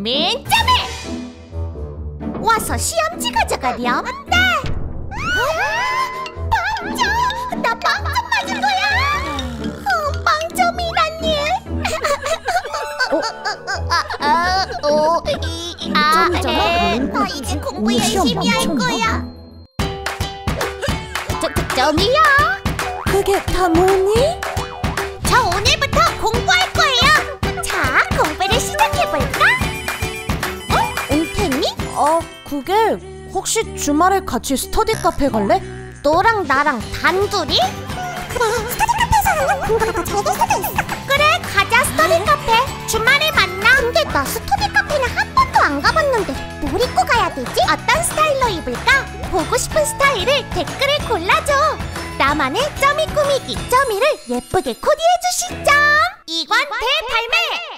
맨점에 와서 시험지 가져가렴. 네. 빵점! 나 빵점 맞은 거야. 빵점이라니. 이제 공부 열심히 할 거야. 점이야. 그게 다 뭐니? 저 오늘부터 공부할 거예요. 자, 공부를 시작해볼까? 웅탱이? 그게 혹시 주말에 같이 스터디 카페 갈래? 너랑 나랑 단둘이? 그래, 스터디 카페에서 공부가 더 잘 될 수도 있어. 그래, 가자 스터디 카페. 주말에 만나. 근데 나 스터디 카페는 한 번도 안 가봤는데 뭘 입고 가야 되지? 어떤 스타일로 입을까? 보고 싶은 스타일을 댓글에 골라줘. 나만의 점이 꾸미기. 점이를 예쁘게 코디해주시죠. 이관 대발매.